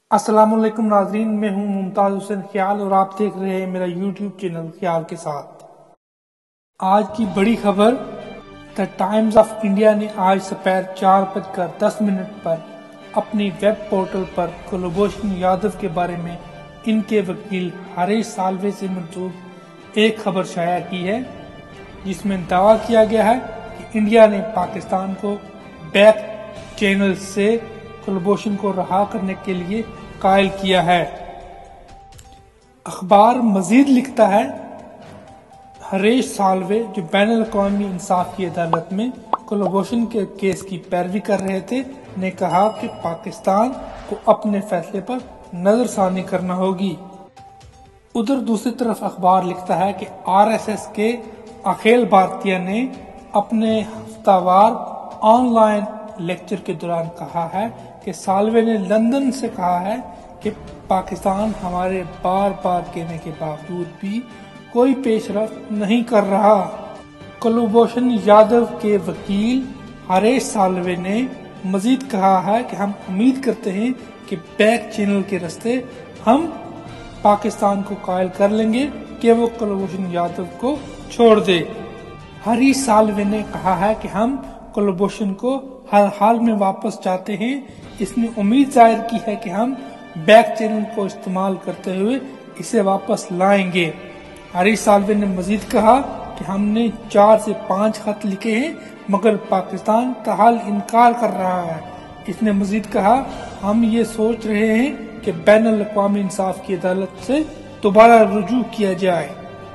अस्सलामुअलैकुम नाजरीन, मैं हूं मुमताज हुसैन ख्याल और आप देख रहे हैं मेरा यूट्यूब चैनल ख्याल के साथ। आज की बड़ी खबर, द टाइम्स ऑफ इंडिया ने आज दोपहर 4:10 पर अपनी वेब पोर्टल पर कुलभूषण यादव के बारे में इनके वकील हरीश साल्वे से मंसूब एक खबर शाया की है, जिसमें दावा किया गया है कि इंडिया ने पाकिस्तान को बैक चैनल से कुलभूषण को रहा करने के लिए कायल किया है। अखबार मजीद लिखता है, हरीश साल्वे जो बैनुल अक़वामी इंसाफ की अदालत में कुलभूषण के केस की पैरवी कर रहे थे, ने कहा कि पाकिस्तान को अपने फैसले पर नजरसानी करना होगी। उधर दूसरी तरफ अखबार लिखता है कि आरएसएस के अखिल भारतीय ने अपने हफ्तावार ऑनलाइन लेक्चर के दौरान कहा है कि साल्वे ने लंदन से कहा है कि पाकिस्तान हमारे बार बार कहने के बावजूद भी कोई पेशरफ्त नहीं कर रहा। कुलभूषण यादव के वकील हरीश साल्वे ने मजीद कहा है कि हम उम्मीद करते हैं कि बैक चैनल के रास्ते हम पाकिस्तान को कायल कर लेंगे कि वो कुलभूषण यादव को छोड़ दे। हरीश साल्वे ने कहा है कि हम कुलभूषण को हर हाल में वापस चाहते हैं। इसने उम्मीद जाहिर की है कि हम बैक चैनल को इस्तेमाल करते हुए इसे वापस लाएंगे। हरीश साल्वे ने मजीद कहा कि हमने 4 से 5 खत लिखे हैं, मगर पाकिस्तान ताहाल इनकार कर रहा है। इसने मजीद कहा, हम ये सोच रहे हैं कि बैनुल अक़वामी इंसाफ की अदालत से दोबारा रुजू किया जाए।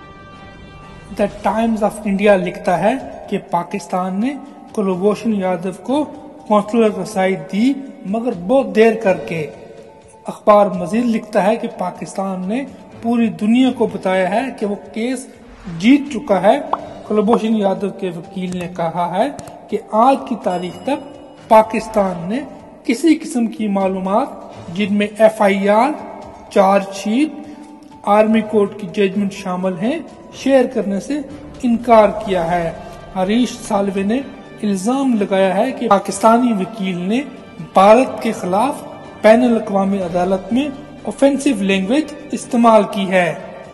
द टाइम्स ऑफ इंडिया लिखता है कि पाकिस्तान ने कुलभूषण यादव को कौंसुलर रसाई दी, मगर बहुत देर करके। अखबार मजीद लिखता है कि पाकिस्तान ने पूरी दुनिया को बताया है कि वो केस जीत चुका है। कुलभूषण यादव के वकील ने कहा है कि आज की तारीख तक पाकिस्तान ने किसी किस्म की मालूमात, जिनमें FIR, चार्जशीट, आर्मी कोर्ट की जजमेंट शामिल हैं, शेयर करने से इनकार किया है। हरीश साल्वे ने इल्जाम लगाया है कि पाकिस्तानी वकील ने भारत के खिलाफ बैनुल अक़वामी अदालत में ऑफेंसिव लैंग्वेज इस्तेमाल की है।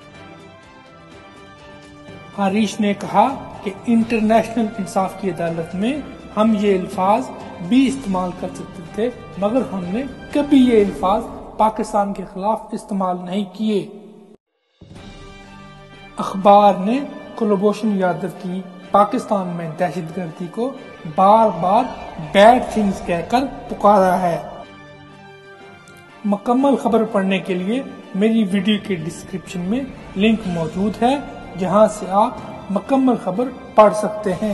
हरीश ने कहा कि इंटरनेशनल इंसाफ की अदालत में हम ये अल्फाज भी इस्तेमाल कर सकते थे, मगर हमने कभी ये अल्फाज पाकिस्तान के खिलाफ इस्तेमाल नहीं किए। अखबार ने कुलभूषण यादव की पाकिस्तान में दहशतगर्दी को बार बार बैड थिंग्स कहकर पुकारा है। मुकम्मल खबर पढ़ने के लिए मेरी वीडियो के डिस्क्रिप्शन में लिंक मौजूद है, जहां से आप मुकम्मल खबर पढ़ सकते हैं।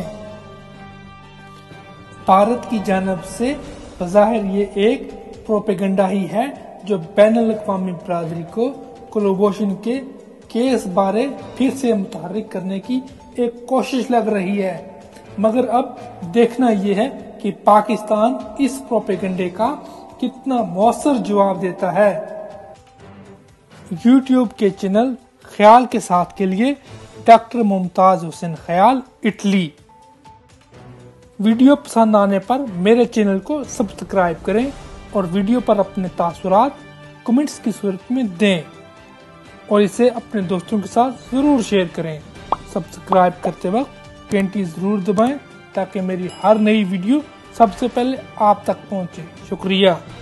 भारत की जानिब से बज़ाहिर ये एक प्रोपेगेंडा ही है, जो बैनुल अक़वामी बरादरी को कुलभूषण के केस बारे फिर से मुतहर्रिक करने की एक कोशिश लग रही है। मगर अब देखना यह है कि पाकिस्तान इस प्रोपेगेंडे का कितना मौसर जवाब देता है। यूट्यूब के चैनल ख्याल के साथ के लिए डॉक्टर मुमताज हुसैन ख्याल, इटली। वीडियो पसंद आने पर मेरे चैनल को सब्सक्राइब करें और वीडियो पर अपने तासुरात कमेंट्स की सूरत में दें, और इसे अपने दोस्तों के साथ जरूर शेयर करें। सब्सक्राइब करते वक्त घंटी जरूर दबाएं ताकि मेरी हर नई वीडियो सबसे पहले आप तक पहुंचे। शुक्रिया।